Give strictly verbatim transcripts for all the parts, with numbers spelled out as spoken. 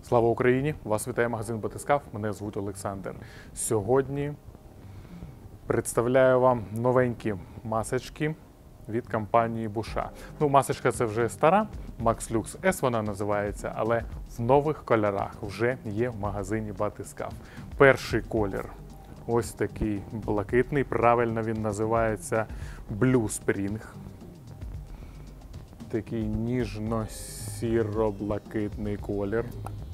Слава Україні! Вас вітає магазин Батискаф. Мене звуть Олександр. Сьогодні представляю вам новенькі масочки від компанії Буша. Ну, масочка це вже стара, Max Lux S вона називається, але в нових кольорах вже є в магазині Батискаф. Перший колір ось такий блакитний, правильно він називається Blue Spring. Такий ніжно-сіро-блакитний колір.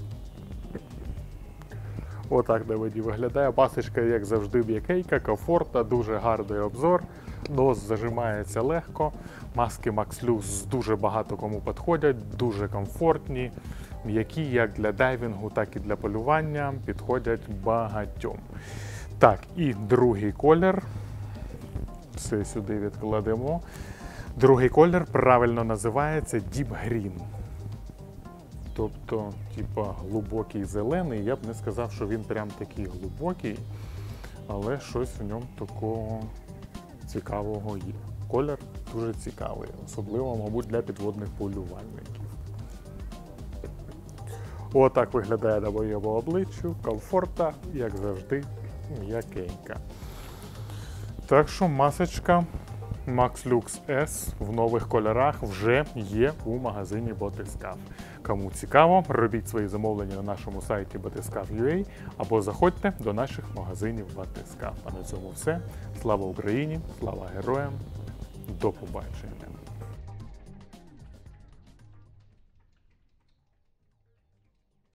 Отак на воді виглядає. Масочка, як завжди, м'якенька, комфортна, дуже гарний обзор. Нос зажимається легко. Маски Max Lux дуже багато кому підходять, дуже комфортні, м'які як для дайвінгу, так і для полювання, підходять багатьом. Так, і другий колір. Все сюди відкладемо. Другий колір правильно називається Deep Green. Тобто, типа, глибокий зелений. Я б не сказав, що він прям такий глибокий, але щось в ньому такого цікавого є. Колір дуже цікавий, особливо, мабуть, для підводних полювальників. Отак виглядає на моєму обличчю, комфортна, як завжди, м'якенька. Так що масочка Max Lux S в нових кольорах вже є у магазині Батискаф. Кому цікаво, робіть свої замовлення на нашому сайті батискаф крапка ю а або заходьте до наших магазинів Батискаф. А на цьому все. Слава Україні, слава героям, до побачення!